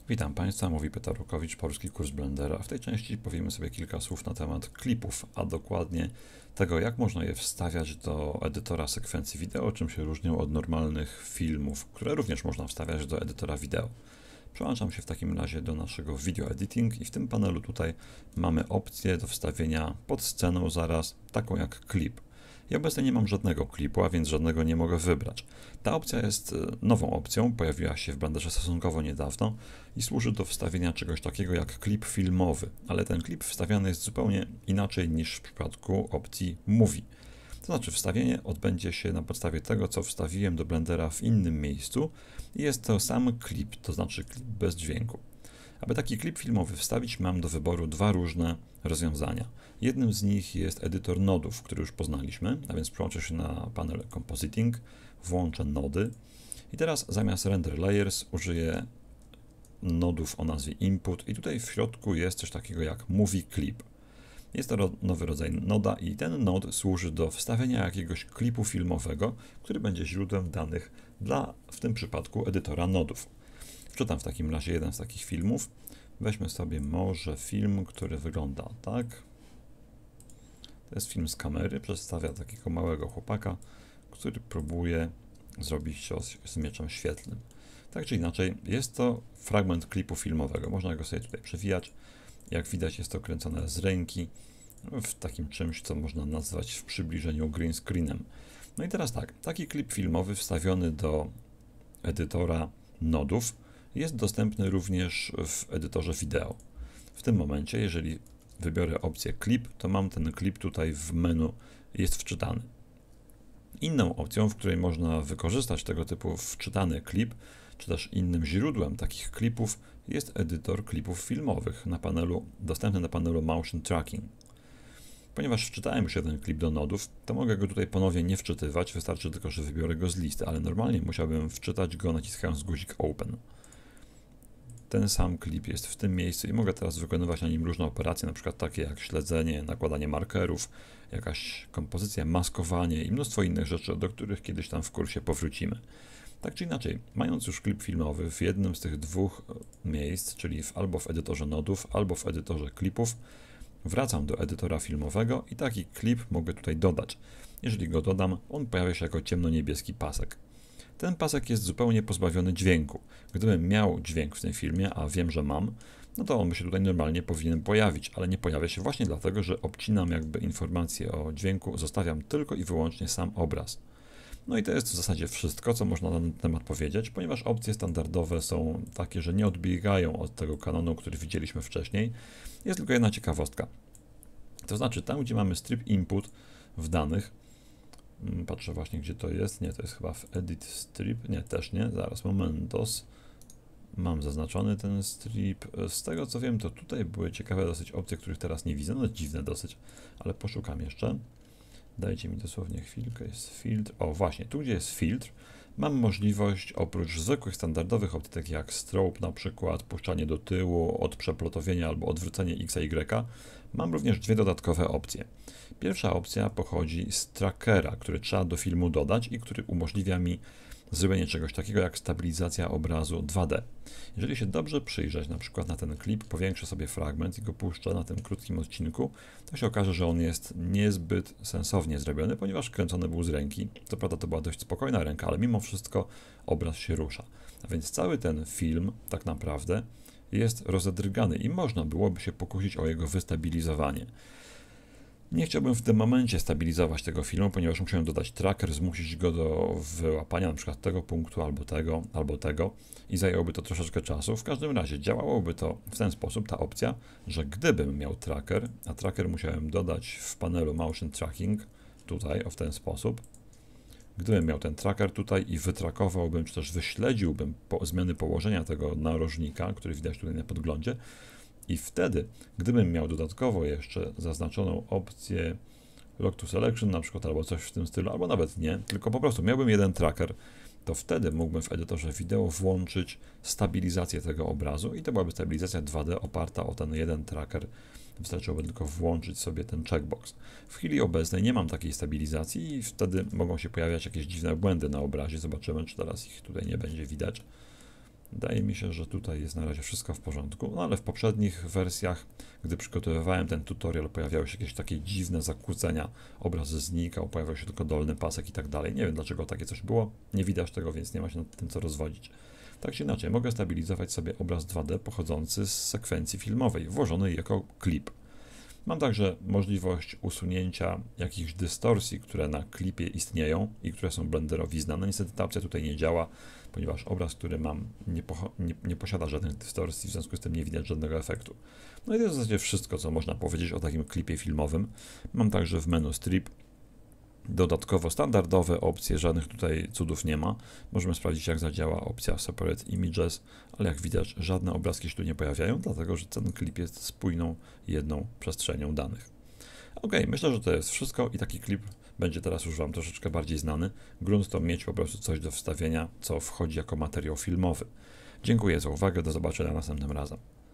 Witam Państwa, mówi Petar Rukowicz, polski kurs Blendera. W tej części powiemy sobie kilka słów na temat klipów, a dokładnie tego, jak można je wstawiać do edytora sekwencji wideo, czym się różnią od normalnych filmów, które również można wstawiać do edytora wideo. Przełączam się w takim razie do naszego video editing i w tym panelu tutaj mamy opcję do wstawienia pod sceną zaraz, taką jak klip. Ja obecnie nie mam żadnego klipu, a więc żadnego nie mogę wybrać. Ta opcja jest nową opcją, pojawiła się w Blenderze stosunkowo niedawno i służy do wstawienia czegoś takiego jak klip filmowy, ale ten klip wstawiany jest zupełnie inaczej niż w przypadku opcji Movie. To znaczy wstawienie odbędzie się na podstawie tego, co wstawiłem do Blendera w innym miejscu i jest to sam klip, to znaczy klip bez dźwięku. Aby taki klip filmowy wstawić, mam do wyboru dwa różne rozwiązania. Jednym z nich jest edytor nodów, który już poznaliśmy, a więc przełączę się na panel Compositing, włączę nody i teraz zamiast Render Layers użyję nodów o nazwie Input i tutaj w środku jest coś takiego jak Movie Clip. Jest to nowy rodzaj noda i ten nod służy do wstawienia jakiegoś klipu filmowego, który będzie źródłem danych dla, w tym przypadku, edytora nodów. Wczytam w takim razie jeden z takich filmów. Weźmy sobie może film, który wygląda tak. To jest film z kamery, przedstawia takiego małego chłopaka, który próbuje zrobić cios z mieczem świetlnym. Tak czy inaczej, jest to fragment klipu filmowego. Można go sobie tutaj przewijać. Jak widać, jest to kręcone z ręki w takim czymś, co można nazwać w przybliżeniu green screenem. No i teraz tak, taki klip filmowy wstawiony do edytora nodów jest dostępny również w edytorze wideo. W tym momencie, jeżeli wybiorę opcję klip, to mam ten klip tutaj w menu, jest wczytany. Inną opcją, w której można wykorzystać tego typu wczytany klip, czy też innym źródłem takich klipów, jest edytor klipów filmowych dostępny na panelu Motion Tracking. Ponieważ wczytałem już jeden klip do nodów, to mogę go tutaj ponownie nie wczytywać, wystarczy tylko, że wybiorę go z listy, ale normalnie musiałbym wczytać go naciskając guzik Open. Ten sam klip jest w tym miejscu i mogę teraz wykonywać na nim różne operacje, na przykład takie jak śledzenie, nakładanie markerów, jakaś kompozycja, maskowanie i mnóstwo innych rzeczy, do których kiedyś tam w kursie powrócimy. Tak czy inaczej, mając już klip filmowy w jednym z tych dwóch miejsc, czyli albo w edytorze nodów, albo w edytorze klipów, wracam do edytora filmowego i taki klip mogę tutaj dodać. Jeżeli go dodam, on pojawia się jako ciemno-niebieski pasek. Ten pasek jest zupełnie pozbawiony dźwięku. Gdybym miał dźwięk w tym filmie, a wiem, że mam, no to on by się tutaj normalnie powinien pojawić, ale nie pojawia się właśnie dlatego, że obcinam jakby informację o dźwięku, zostawiam tylko i wyłącznie sam obraz. No i to jest w zasadzie wszystko, co można na ten temat powiedzieć, ponieważ opcje standardowe są takie, że nie odbiegają od tego kanonu, który widzieliśmy wcześniej. Jest tylko jedna ciekawostka. To znaczy tam, gdzie mamy strip input w danych, patrzę właśnie, gdzie to jest. Nie, to jest chyba w edit strip. Nie, też nie. Zaraz, momentos. Mam zaznaczony ten strip. Z tego, co wiem, to tutaj były ciekawe dosyć opcje, których teraz nie widzę. No dziwne dosyć, ale poszukam jeszcze. Dajcie mi dosłownie chwilkę. Jest filtr. O, właśnie, tu gdzie jest filtr, mam możliwość oprócz zwykłych, standardowych opcji, takich jak strobe na przykład, puszczanie do tyłu, od przeplotowienia albo odwrócenie X, Y, mam również dwie dodatkowe opcje. Pierwsza opcja pochodzi z trackera, który trzeba do filmu dodać i który umożliwia mi zrobienie czegoś takiego jak stabilizacja obrazu 2D. Jeżeli się dobrze przyjrzeć na przykład na ten klip, powiększę sobie fragment i go puszczę na tym krótkim odcinku, to się okaże, że on jest niezbyt sensownie zrobiony, ponieważ kręcony był z ręki. Co prawda to była dość spokojna ręka, ale mimo wszystko obraz się rusza. A więc cały ten film tak naprawdę jest rozedrgany i można byłoby się pokusić o jego wystabilizowanie. Nie chciałbym w tym momencie stabilizować tego filmu, ponieważ musiałem dodać tracker, zmusić go do wyłapania na przykład tego punktu albo tego i zajęłoby to troszeczkę czasu. W każdym razie działałoby to w ten sposób, ta opcja, że gdybym miał tracker, a tracker musiałem dodać w panelu Motion Tracking, tutaj w ten sposób, gdybym miał ten tracker tutaj i wytrakowałbym, czy też wyśledziłbym zmiany położenia tego narożnika, który widać tutaj na podglądzie, i wtedy, gdybym miał dodatkowo jeszcze zaznaczoną opcję Lock to Selection na przykład, albo coś w tym stylu, albo nawet nie, tylko po prostu miałbym jeden tracker, to wtedy mógłbym w edytorze wideo włączyć stabilizację tego obrazu i to byłaby stabilizacja 2D oparta o ten jeden tracker. Wystarczyłoby tylko włączyć sobie ten checkbox. W chwili obecnej nie mam takiej stabilizacji i wtedy mogą się pojawiać jakieś dziwne błędy na obrazie. Zobaczymy, czy teraz ich tutaj nie będzie widać. Wydaje mi się, że tutaj jest na razie wszystko w porządku, no ale w poprzednich wersjach, gdy przygotowywałem ten tutorial, pojawiały się jakieś takie dziwne zakłócenia, obraz znikał, pojawiał się tylko dolny pasek i tak dalej. Nie wiem, dlaczego takie coś było, nie widać tego, więc nie ma się nad tym co rozwodzić. Tak czy inaczej, mogę stabilizować sobie obraz 2D pochodzący z sekwencji filmowej, włożonej jako klip. Mam także możliwość usunięcia jakichś dystorsji, które na klipie istnieją i które są Blenderowi znane. Niestety ta opcja tutaj nie działa, ponieważ obraz, który mam, nie posiada żadnych dystorsji, w związku z tym nie widać żadnego efektu. No i to jest w zasadzie wszystko, co można powiedzieć o takim klipie filmowym. Mam także w menu Strip dodatkowo standardowe opcje, żadnych tutaj cudów nie ma. Możemy sprawdzić, jak zadziała opcja Separate Images, ale jak widać, żadne obrazki się tu nie pojawiają, dlatego że ten klip jest spójną jedną przestrzenią danych. Ok, myślę, że to jest wszystko i taki klip będzie teraz już Wam troszeczkę bardziej znany. Grunt to mieć po prostu coś do wstawienia, co wchodzi jako materiał filmowy. Dziękuję za uwagę, do zobaczenia następnym razem.